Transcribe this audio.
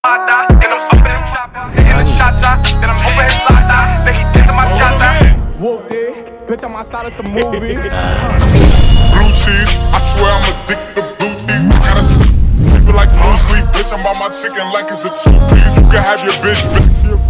Whoop there, bitch, I'm outside of some movie. Blue cheese, I swear I'm addicted to blue cheese. Gotta sleep like blue sleep, bitch. I'm on my chicken like it's a 2-piece. You can have your bitch.